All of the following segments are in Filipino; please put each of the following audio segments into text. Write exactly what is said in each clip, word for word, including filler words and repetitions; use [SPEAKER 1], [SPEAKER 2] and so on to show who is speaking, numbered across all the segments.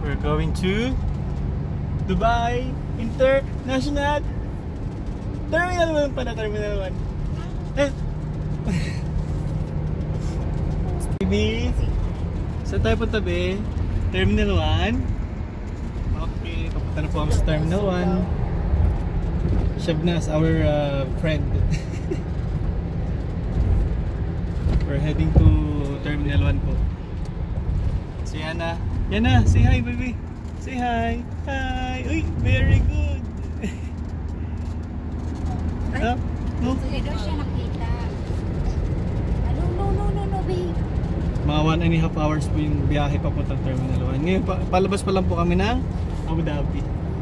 [SPEAKER 1] We're going to Dubai International Terminal one pala, Terminal one. Eh. Baby, saan tayo punta, be? Terminal one. Okay, papunta na po kami sa Terminal one. Shabnas, our uh, friend. We're heading to Terminal one po. So Yana, Yana, say hi, baby. Say hi. Hi. Uy, very good. Ay, no?
[SPEAKER 2] Tuloy daw siya nakita. Ano, no, no, no, no, babe.
[SPEAKER 1] Mga one and a half hours po yung biyahe papuntang Terminal one. Ngayon, pa, palabas pa lang po kami ng Abu Dhabi.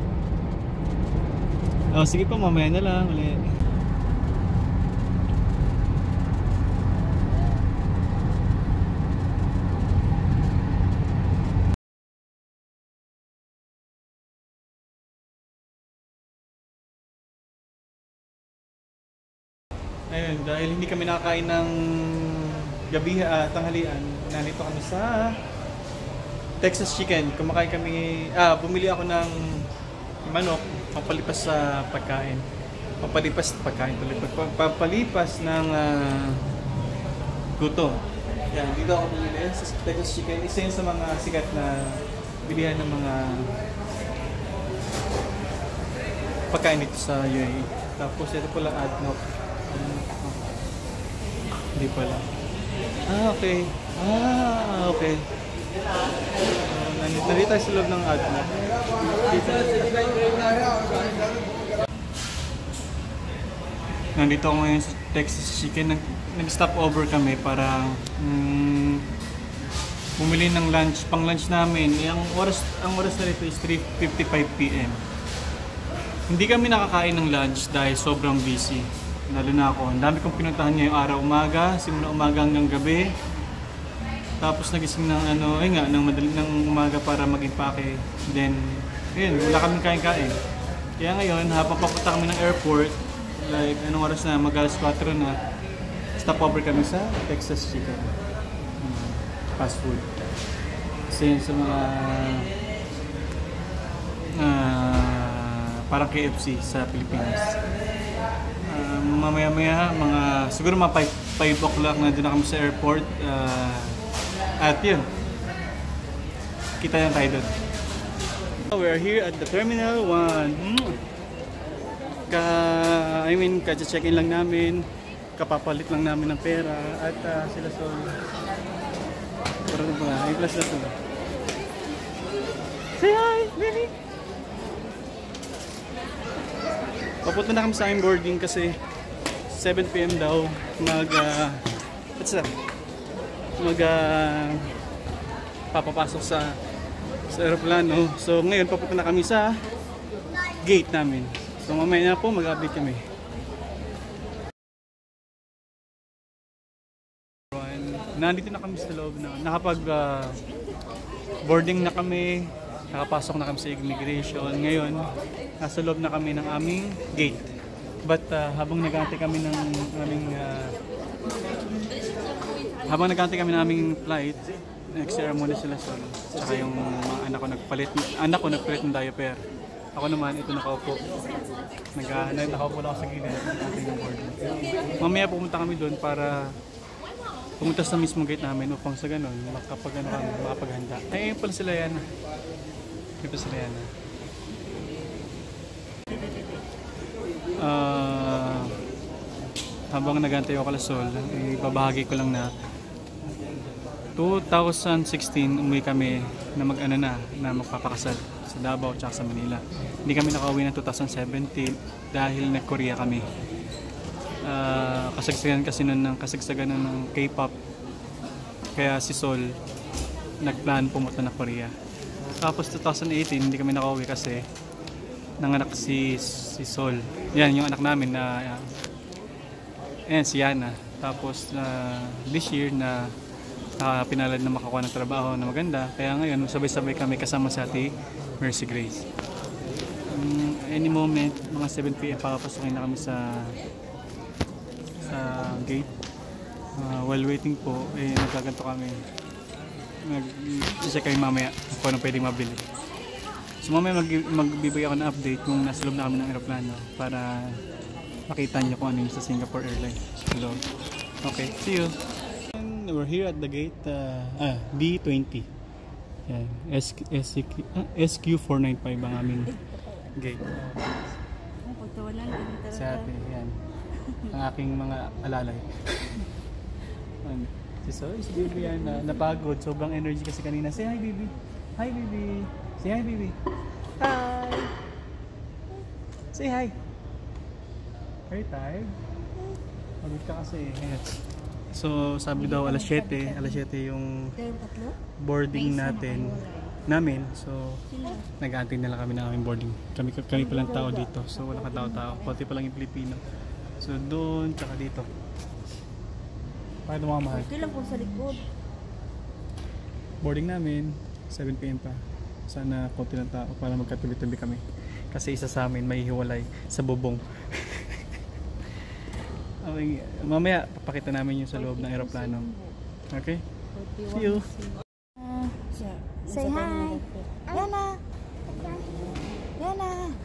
[SPEAKER 1] Oh, sige po, mamaya na lang ulit. Ayun, dahil hindi kami nakakain ng gabi, uh, tanghalian, nandito kami sa Texas Chicken. Kumakain kami, ah, bumili ako ng manok, pampalipas sa pagkain. Pampalipas sa pagkain tuloy. Pampalipas ng uh, gutom. Yan, dito ako bumili sa Texas Chicken. Isa yun sa mga sikat na bilihan ng mga pagkain dito sa U A E. Tapos ito pala adnok. Hindi pala. Ah, okay. Ah, okay. Uh, nandito tayo sa loob ng adnok. Nandito ako ngayon sa Texas Chicken. Nag-stop over kami para um, bumili ng lunch. Pang lunch namin. Ang oras, ang oras na rito is three fifty-five p m Hindi kami nakakain ng lunch dahil sobrang busy. Lalo na ako. Ang dami kong pinuntahan ngayong araw umaga, simula umaga hanggang gabi. Tapos nagising ng ano, eh nga, ng madaling ng umaga para mag-impake. Then, ayun, wala kaming kain-kain. Kaya ngayon, habang papunta kami ng airport, like anong oras na, mag-alas kwatro na, stop over kami sa Texas Chicken. Hmm, fast food. Kasi yun sa mga uh, parang K F C sa Pilipinas. Uh, mamaya-maya, mga, siguro mga five o'clock na doon na kami sa airport. Uh, at yun, kita yan tayo doon. We're here at the Terminal one. Hmm. Ka, I mean, ka-check-in lang namin. Kapapalit lang namin ng pera. At uh, sila so... Pero ito pa, ay plus na ito. Say hi, baby! Papunta na kami sa aming boarding kasi seven p m daw mag uh, what's that? Mag uh, papapasok sa sa aeroplano. So ngayon papunta na kami sa gate namin. So mamaya na po mag-update kami. Nandito na kami sa loob na nakapag uh, boarding na kami. Nakapasok na kami sa immigration. Ngayon, nasa loob na kami ng aming gate. But uh, habang nag-aantay kami ng aming uh, habang nag-aantay kami ng aming flight, nag-share muna sila sa tsaka yung mga anak ko nagpalit, anak ko nagpalit ng diaper. Ako naman, ito nakaupo. Nag, uh, nakaupo lang ako sa gilid. Nag-aantay ng board. Mamaya pumunta kami doon para pumunta sa mismong gate namin upang sa ganun, makapag ano kami, makapaghanda. Ay, ayun pala sila yan. Ito sila yan. Uh, habang nagantay ako kala Sol, ibabahagi ko lang na two thousand sixteen umuwi kami na mag-ano na, na magpapakasal sa Davao at sa Manila. Hindi kami nakauwi ng two thousand seventeen dahil nag-Korea kami. Uh, kasagsagan kasi nun ng kasagsagan nun ng K-pop. Kaya si Sol nagplan pumunta na Korea. Tapos two thousand eighteen hindi kami nakauwi kasi nanganak si si Sol. Yan yung anak namin na uh, ayan si Yana. Tapos uh, this year na uh, pinalad na makakuha ng trabaho na maganda. Kaya ngayon sabay-sabay kami kasama sa ati Mercy Grace. Um, any moment mga seven p m papapasukin na kami sa sa gate. Uh, while waiting po, eh nagkaganto kami. Nag-check kami mamaya. kung anong pwedeng mabili. So mamaya mag magbibigay ako ng update kung nasa loob na kami ng aeroplano para makita niyo kung ano yung sa Singapore Airlines. Hello. Okay, see you. And we're here at the gate uh, ah, D twenty. Yan, S S ah, S Q four ninety-five ang aming gate. Sa atin, yan. Ang aking mga alalay. Si Sol, si Baby yan, na, napagod. Sobrang energy kasi kanina. Say hi, Baby. Hi, Baby. Say hi, Baby. Hi. Say hi. Are you tired? Pagod ka kasi. Ayan. So, sabi daw alas siyete. Alas siyete yung boarding natin. Namin. So, nag-aantay na lang kami ng aming boarding. Kami, kami pa lang tao dito. So, wala ka tao-tao. Pati pa lang yung Pilipino. So, doon, tsaka dito. Pakita mo mga mahal.
[SPEAKER 2] Okay lang po sa likod.
[SPEAKER 1] Boarding namin, seven p m pa. Sana konti lang tao para magkatabi-tabi kami. Kasi isa sa amin may hiwalay sa bubong. Okay, mamaya papakita namin yung sa loob ng aeroplano. Okay? See you!
[SPEAKER 2] Uh, say hi! Yana! Yana!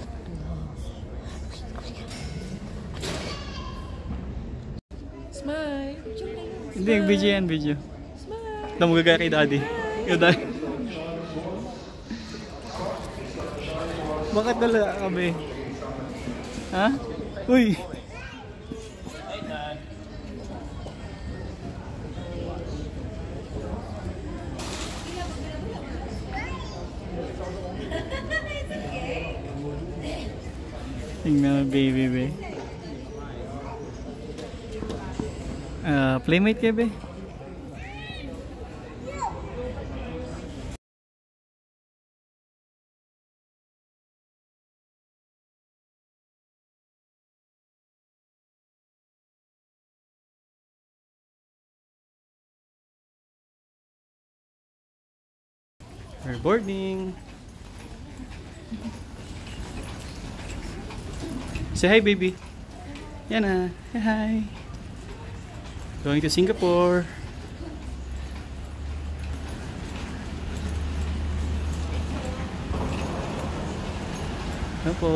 [SPEAKER 3] Smile.
[SPEAKER 1] Hindi, yung video yan, video. Ito mo gagaya kay daddy. Yung daddy. Bakit dala kami? Ha? Uy! Tingnan mo, baby, baby. Uh, playmate kayo, be? We're boarding. Say hi, baby. Yan na. Say hi. Going to Singapore. Ano po?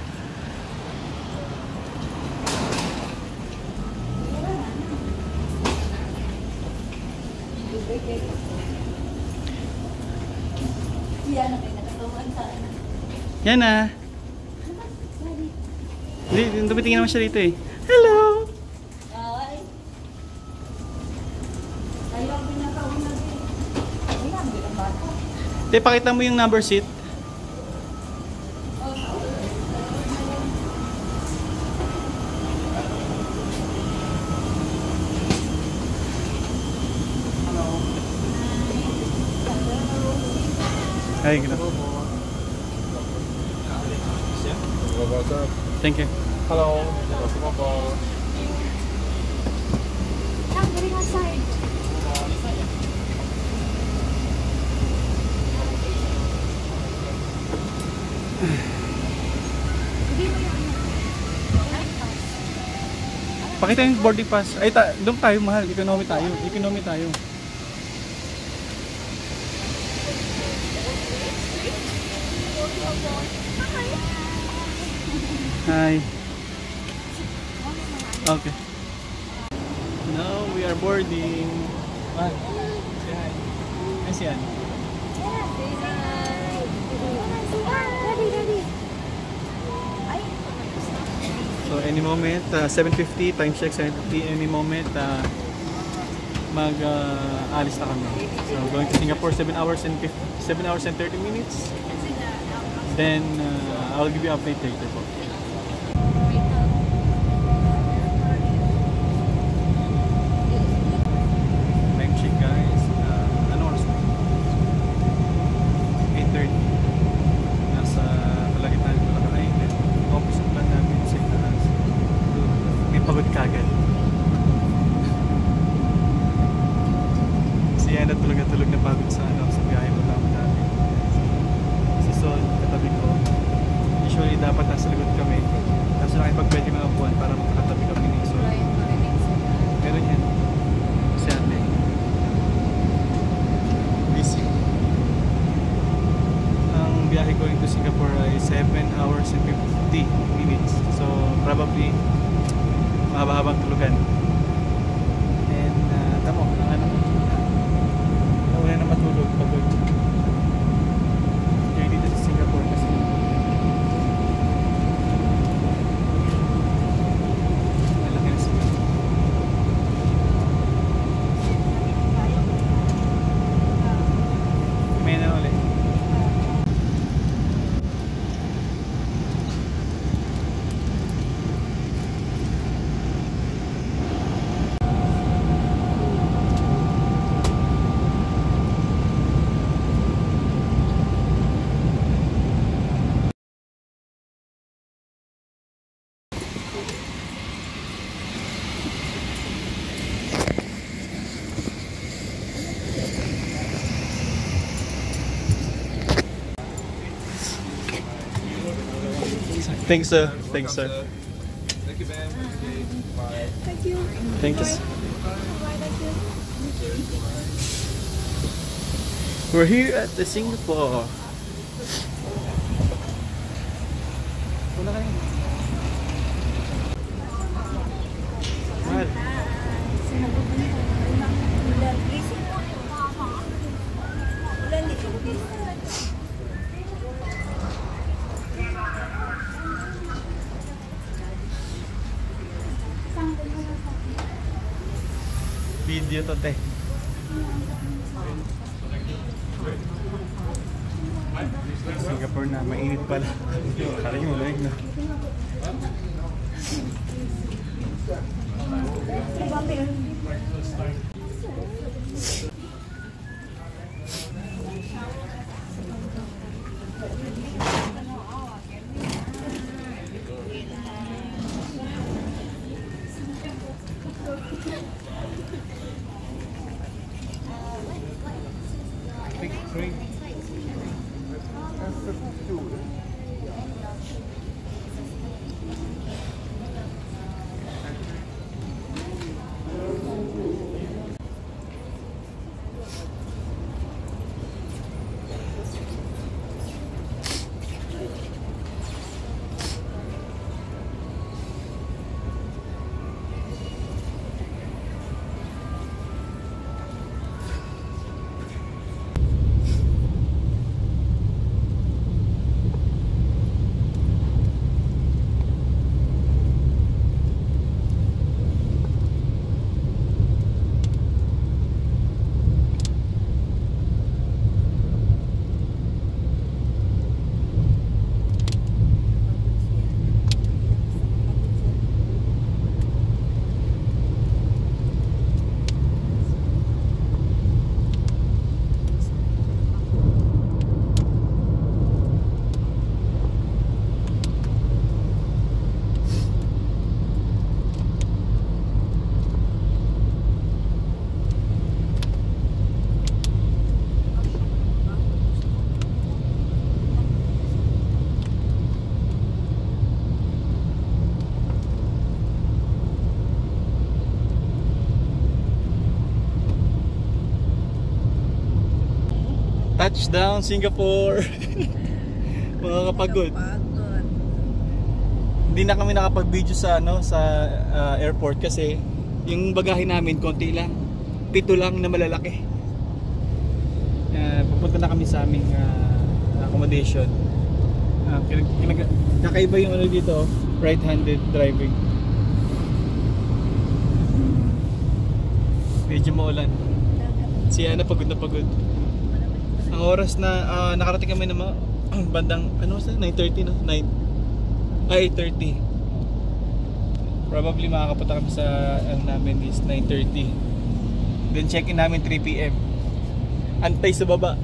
[SPEAKER 1] Yan na. Hindi, tumitingin naman siya dito eh. Hello! Te, pakita mo yung number seat. Ay, gano'n. Thank you.
[SPEAKER 4] Hello.
[SPEAKER 2] I'm getting outside.
[SPEAKER 1] Pakita yung boarding pass. Ay, ta doon tayo, mahal. Economy tayo. Economy tayo. Hi. Okay. Now we are boarding. Ah, say hi. Ay, si Ann.
[SPEAKER 2] Ready, ready.
[SPEAKER 1] So any moment, uh, seven fifty, time check seven fifty, any moment, uh, mag uh, alis na kami. So going to Singapore, seven hours and seven hours and thirty minutes. Then uh, I'll give you update later po. Time check guys, uh, ano oras na? eight thirty. Nasa Palagitan ko lang ay office plan namin sa itaas. May pagod kagad. Si Yana tulog na tulog na pagod sa ano, sa biyahe mo tama namin. Si Sol, katabi ko. Usually dapat nasa likod kami. Tapos nakipag-pwede mga upuan para magkakatabi kami ni Sol. Meron yan. Si Ate. Busy. Thanks, sir. Thanks, sir.
[SPEAKER 3] Thank you, ma'am. Okay, bye.
[SPEAKER 2] Thank you.
[SPEAKER 1] Thank you.
[SPEAKER 2] Bye, thank you.
[SPEAKER 1] We're here at the Singapore. Wala kayo. Mahal.
[SPEAKER 2] Sinagot mo na. Ulan, please. Ulan, dito, please.
[SPEAKER 1] Video to, te. Singapore na, mainit pala. Kala nyo, malamig na. Touchdown, Singapore! Mga kapagod. Hindi na kami nakapag-video sa ano sa uh, airport kasi yung bagahe namin konti lang. Pito lang na malalaki. Uh, pupunta na kami sa aming uh, accommodation. Uh, kinag- kakaiba yung ano dito, right-handed driving. Medyo maulan. Si Ana pagod na pagod. Ang oras na uh, nakarating kami na mga bandang ano sa nine thirty no? nine ay eight thirty. Probably makakapunta kami sa ano namin is nine thirty. Then check-in namin three p m Antay sa baba.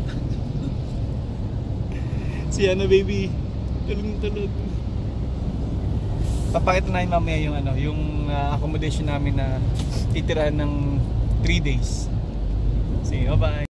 [SPEAKER 1] Si Ana baby, tulog-tulog. Papakita namin mamaya yung ano, yung uh, accommodation namin na titirahan ng three days. See you, bye.